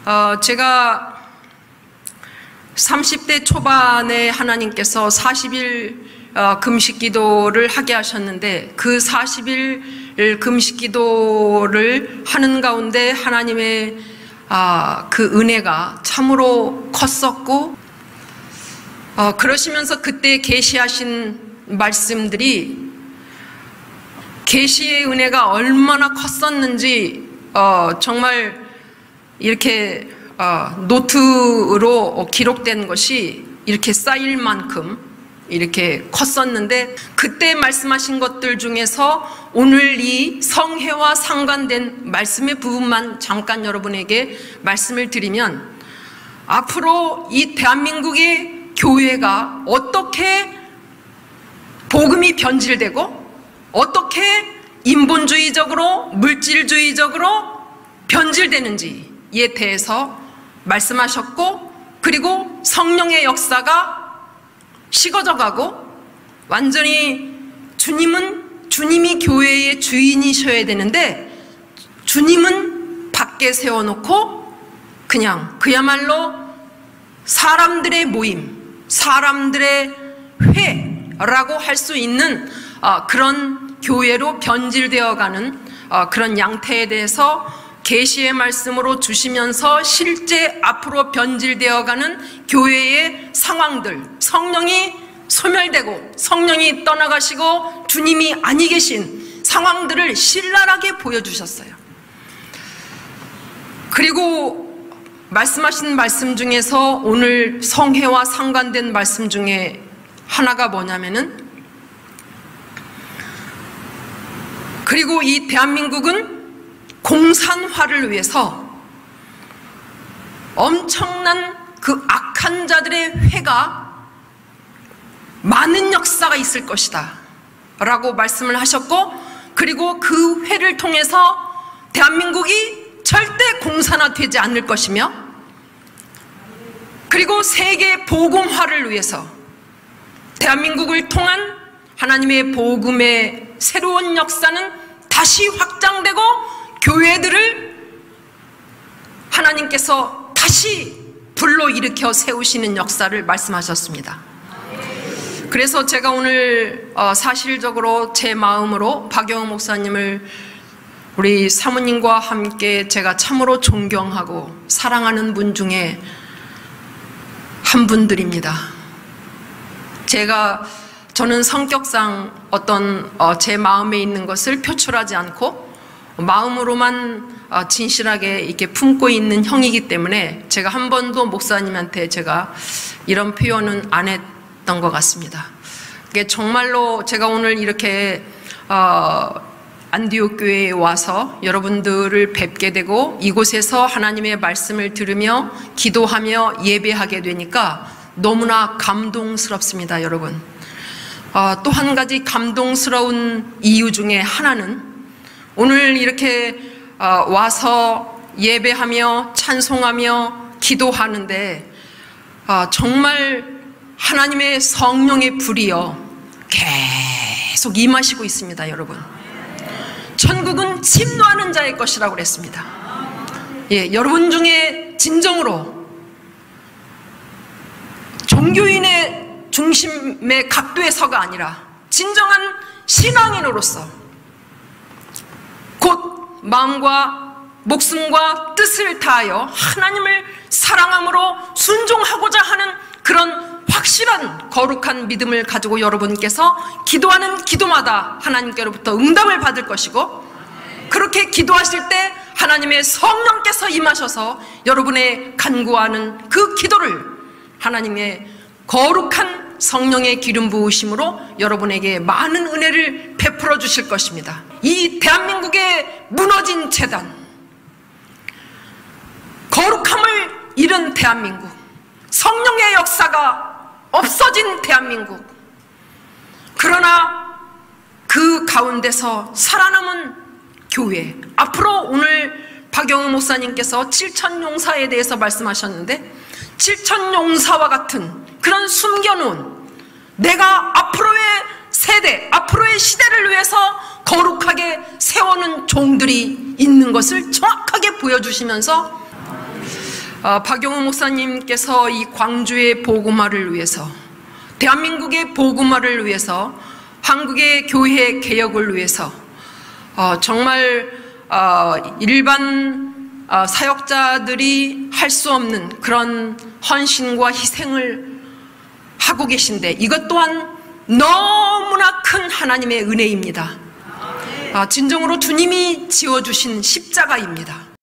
제가 30대 초반에 하나님께서 40일 금식 기도를 하게 하셨는데, 그 40일 금식 기도를 하는 가운데 하나님의 그 은혜가 참으로 컸었고, 그러시면서 그때 계시하신 말씀들이, 계시의 은혜가 얼마나 컸었는지 정말 이렇게 노트로 기록된 것이 이렇게 쌓일 만큼 이렇게 컸었는데, 그때 말씀하신 것들 중에서 오늘 이 성회와 상관된 말씀의 부분만 잠깐 여러분에게 말씀을 드리면, 앞으로 이 대한민국의 교회가 어떻게 복음이 변질되고 어떻게 인본주의적으로 물질주의적으로 변질되는지에 대해서 말씀하셨고, 그리고 성령의 역사가 식어져 가고, 완전히 주님이 교회의 주인이셔야 되는데 주님은 밖에 세워놓고 그냥 그야말로 사람들의 모임, 사람들의 회라고 할 수 있는 그런 교회로 변질되어 가는 그런 양태에 대해서 계시의 말씀으로 주시면서, 실제 앞으로 변질되어 가는 교회의 상황들, 성령이 소멸되고 성령이 떠나가시고 주님이 아니 계신 상황들을 신랄하게 보여주셨어요. 그리고 말씀하신 말씀 중에서 오늘 성회와 상관된 말씀 중에 하나가 뭐냐면은, 그리고 이 대한민국은 공산화를 위해서 엄청난 그 악한 자들의 회가 많은 역사가 있을 것이다 라고 말씀을 하셨고, 그리고 그 회를 통해서 대한민국이 절대 공산화되지 않을 것이며, 그리고 세계 복음화를 위해서 대한민국을 통한 하나님의 복음의 새로운 역사는 다시 확장되고, 교회들을 하나님께서 다시 불러일으켜 세우시는 역사를 말씀하셨습니다. 그래서 제가 오늘 사실적으로 제 마음으로 박영우 목사님을 우리 사모님과 함께 제가 참으로 존경하고 사랑하는 분 중에 한 분들입니다. 저는 성격상 어떤 제 마음에 있는 것을 표출하지 않고 마음으로만 진실하게 이렇게 품고 있는 형이기 때문에 제가 한 번도 목사님한테 제가 이런 표현은 안 했던 것 같습니다. 그게 정말로 제가 오늘 이렇게 안디옥 교회에 와서 여러분들을 뵙게 되고 이곳에서 하나님의 말씀을 들으며 기도하며 예배하게 되니까 너무나 감동스럽습니다, 여러분. 또 한 가지 감동스러운 이유 중에 하나는, 오늘 이렇게 와서 예배하며 찬송하며 기도하는데 정말 하나님의 성령의 불이요 계속 임하시고 있습니다, 여러분. 천국은 침노하는 자의 것이라고 그랬습니다. 예, 여러분 중에 진정으로 종교인의 중심의 각도에서가 아니라 진정한 신앙인으로서 곧 마음과 목숨과 뜻을 다하여 하나님을 사랑함으로 순종하고자 하는 그런 확실한 거룩한 믿음을 가지고 여러분께서 기도하는 기도마다 하나님께로부터 응답을 받을 것이고, 그렇게 기도하실 때 하나님의 성령께서 임하셔서 여러분의 간구하는 그 기도를 하나님의 거룩한 성령의 기름 부으심으로 여러분에게 많은 은혜를 베풀어 주실 것입니다. 이 대한민국의 무너진 재단, 거룩함을 잃은 대한민국, 성령의 역사가 없어진 대한민국, 그러나 그 가운데서 살아남은 교회, 앞으로 오늘 박영우 목사님께서 7천용사에 대해서 말씀하셨는데, 7천용사와 같은 그런 숨겨놓은, 내가 앞으로의 세대, 앞으로의 시대를 위해서 거룩하게 세우는 종들이 있는 것을 정확하게 보여주시면서 박용우 목사님께서 이 광주의 복음화를 위해서, 대한민국의 복음화를 위해서, 한국의 교회 개혁을 위해서 정말 일반 사역자들이 할 수 없는 그런 헌신과 희생을 하고 계신데, 이것 또한 너무나 큰 하나님의 은혜입니다. 진정으로 주님이 지어주신 십자가입니다.